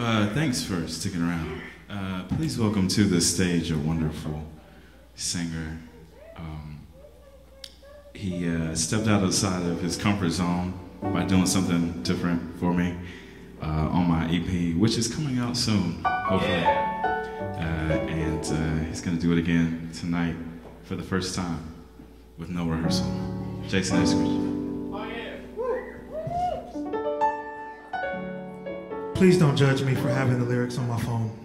Thanks for sticking around. Please welcome to the stage a wonderful singer. He stepped outside of his comfort zone by doing something different for me on my EP, which is coming out soon, hopefully. And he's gonna do it again tonight for the first time with no rehearsal. Jason Eskridge. Please don't judge me for having the lyrics on my phone.